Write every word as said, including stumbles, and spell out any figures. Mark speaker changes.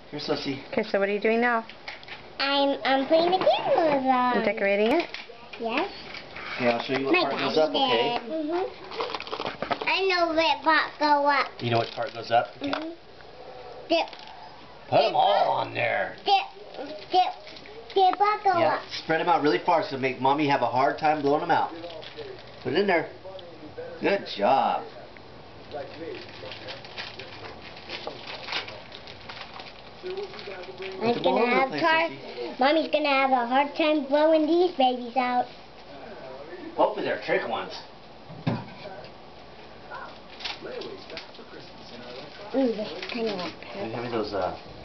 Speaker 1: Here, Sissy.
Speaker 2: Okay, so what are you doing now?
Speaker 3: I'm I'm putting the candles on.
Speaker 2: You decorating it?
Speaker 3: Yes.
Speaker 1: Okay, I'll show you what
Speaker 3: My
Speaker 1: part goes
Speaker 3: daddy
Speaker 1: up, okay?
Speaker 3: did. Mhm. I know what part go up.
Speaker 1: You know what part goes up? Okay.
Speaker 3: Mhm. Dip.
Speaker 1: Put them all on there.
Speaker 3: Dip. Dip. Dip part go
Speaker 1: Yeah,
Speaker 3: up.
Speaker 1: spread them out really far so make Mommy have a hard time blowing them out. Put it in there. Good job.
Speaker 3: Mommy's gonna have hard. Mommy's gonna have a hard time blowing these babies out.
Speaker 1: Hopefully they're trick ones.
Speaker 3: Ooh, this is kind of like
Speaker 1: Maybe those uh.